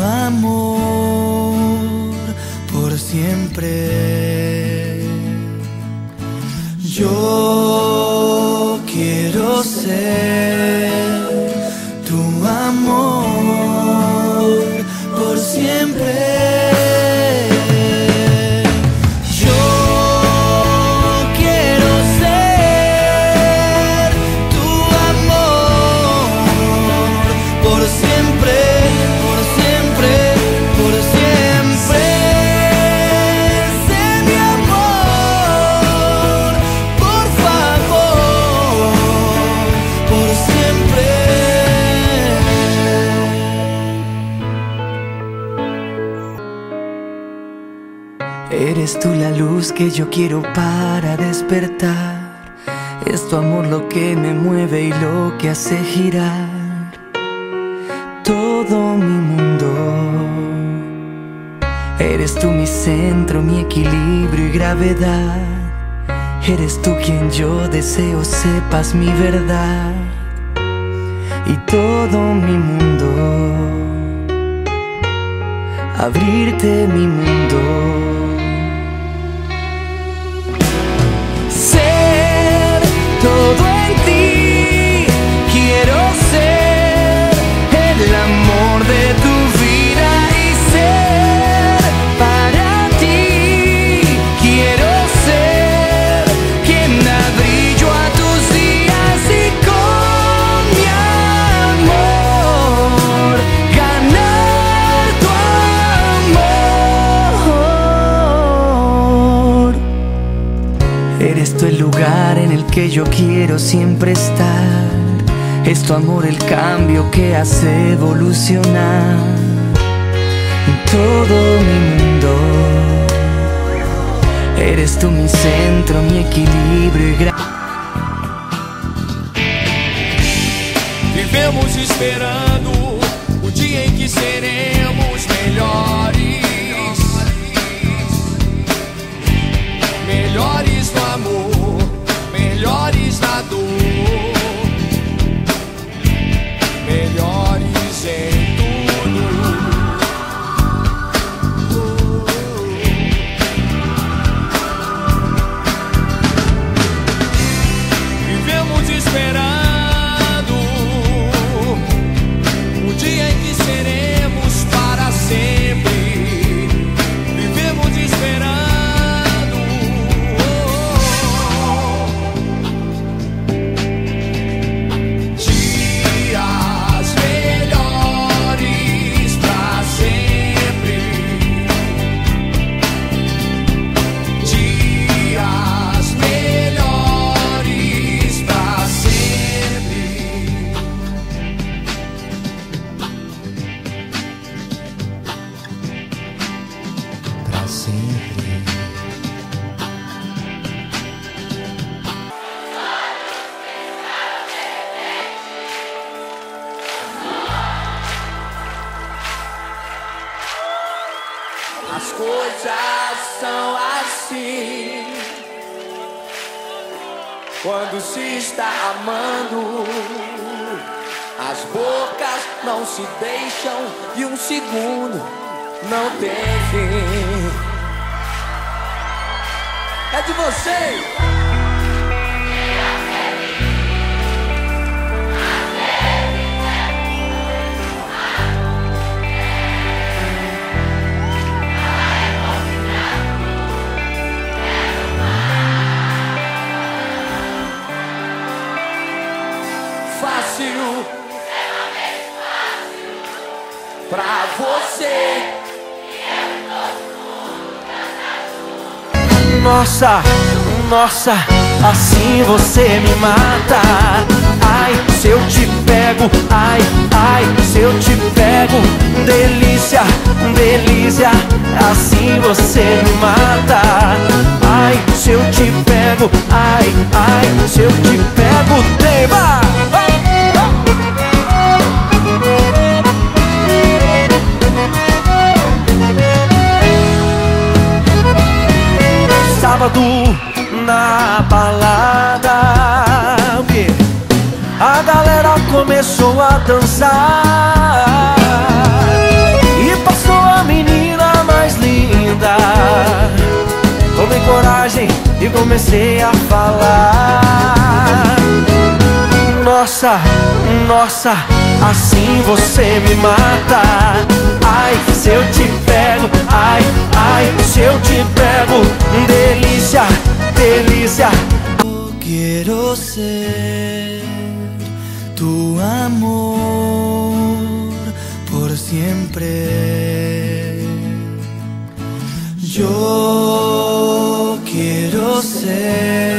amor por siempre. Yo quiero ser tu amor por siempre. Eres tú la luz que yo quiero para despertar. Es tu amor lo que me mueve y lo que hace girar todo mi mundo. Eres tú mi centro, mi equilibrio y gravedad. Eres tú quien yo deseo sepas mi verdad y todo mi mundo. Abrirte mi mundo. Todo en ti, quiero ser el amor de tu vida y ser para ti. Quiero ser quien da brillo a tus días y con mi amor ganar tu amor. Eres tú el lugar en el que yo quiero siempre estar. Es tu amor el cambio que hace evolucionar todo mi mundo. Eres tú mi centro, mi equilibrio y Vivemos esperando o dia em que seremos melhores. Melhores no amor, melhores na dor, melhores em tudo. Vivemos esperando o dia em que seremos para sempre. Vivemos esperando as coisas são assim quando se está amando. As bocas não se deixam e um segundo não tem fim. É de vocês! Fácil pra você. Nossa, nossa, assim você me mata. Ai, se eu te pego, ai, ai, se eu te pego. Delícia, delícia, assim você me mata. Ai, se eu te pego, ai, ai, se eu te pego. Tema! Sábado na balada, a galera começou a dançar e comecei a falar. Nossa, nossa, assim você me mata. Ai, se eu te pego, ai, ai, se eu te pego, delícia, delícia. Quiero ser tu amor por siempre. Yo quiero ser